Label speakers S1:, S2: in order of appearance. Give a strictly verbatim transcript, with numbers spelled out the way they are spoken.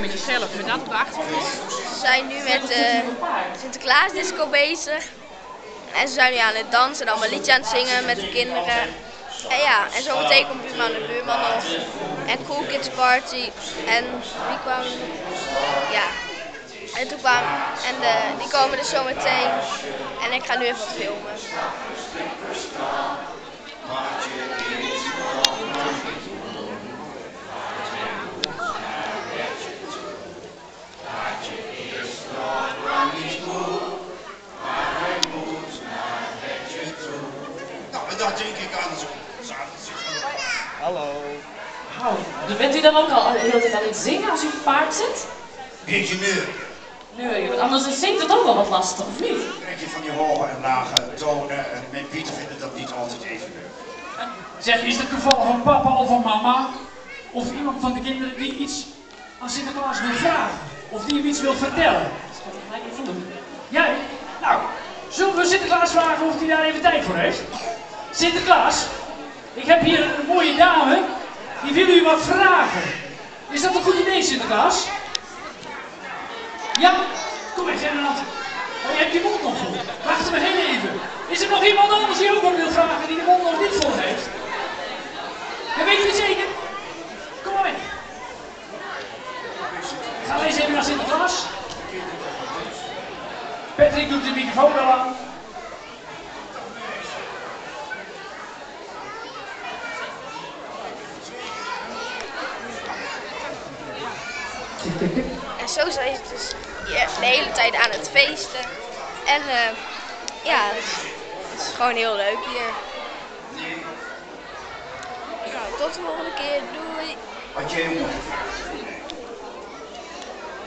S1: met jezelf, met dat op de achtergrond?
S2: Ze zijn nu met de Sinterklaasdisco bezig. En ze zijn nu aan het dansen en allemaal liedjes aan het zingen met de kinderen. En ja, en zometeen komt buurman en buurman nog. En Cool Kids Party. En wie kwam? Ja. En toen kwam, en de, die komen dus zometeen. En ik ga nu even wat filmen.
S3: Dat denk ik aan zo.
S4: Hallo.
S5: Oh, dus bent u dan ook al de hele tijd aan het zingen als u op paard zit?
S3: Beetje nu.
S5: Nee, want anders zingt het ook wel wat lastig, of niet?
S3: Krijg je van die hoge en lage tonen en mijn Piet vindt dat niet altijd even leuk.
S6: Zeg, is het toevallig een papa of een mama? Of iemand van de kinderen die iets aan Sinterklaas wil vragen? Of die hem iets wil vertellen? Jij? Nou, zullen we Sinterklaas vragen of hij daar even tijd voor heeft? Sinterklaas, ik heb hier een mooie dame, die wil u wat vragen. Is dat een goed idee, Sinterklaas? Ja? Kom eens, Renat. Oh, je hebt je mond nog vol. Wacht maar heel even. Is er nog iemand anders die ook wat wil vragen die de mond nog niet vol heeft? Ja, weet je het zeker? Kom maar mee. Ga eens even naar Sinterklaas. Patrick doet de microfoon wel aan.
S2: En zo zijn ze dus hier de hele tijd aan het feesten. En uh, ja, het is, het is gewoon heel leuk hier. Nou, tot de volgende keer. Doei!
S3: Wat jij moet.